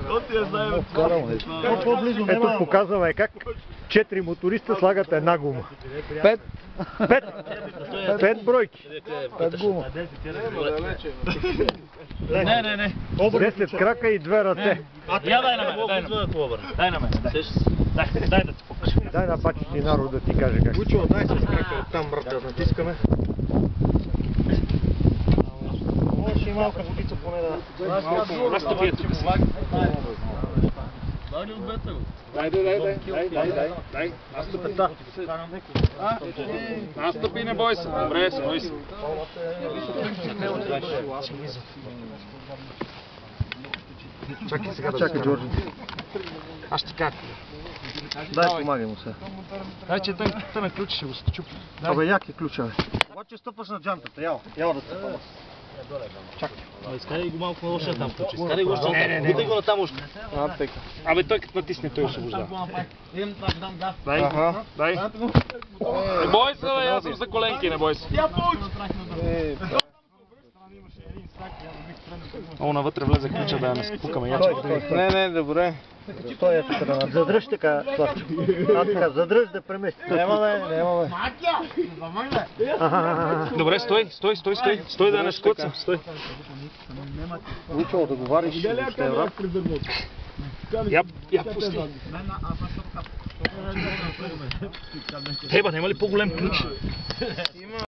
Ето показваме е как 4 моториста слагат една гума. 5 бройки. 5 гума. Не. 10 крака и 2 ръце. Я дай на мен, дай на мен. Дай да ти покажа. Дай на бачи ти Наро да ти каже как. Вучо, дай с крака оттам, брат, да натискаме. Може и малка водица поне да... Аз тъпия тук си. Дай. Аз тъпи, не бой се. Добре, смой се. Чакай сега да Чакай, Джорджи. Аз ще как. Дай помагай му сега. Дай, че той на ключ ще го чупи. Абе, як е ключа, бе? Обаче стъпваш на джантата, яла да стъпваш. Чакай. Изкарай го малко на още там ключа. Изкарай го още там. Будай го на там още. Абе, той като натисне, той освобождава. Дай. Не бой се, бе, аз съм за коленки, не бой се. О, навътре влезе ключа да я не спукаме яче. Не, добре. Стой, ето така, задръж така, Славчо. Така, задръж да премести. Нема, бе. Добре, стой да не скоцам, стой. Вучо, да го вариш въобще, брат. Я пусти. Еба, няма ли по-голем ключ?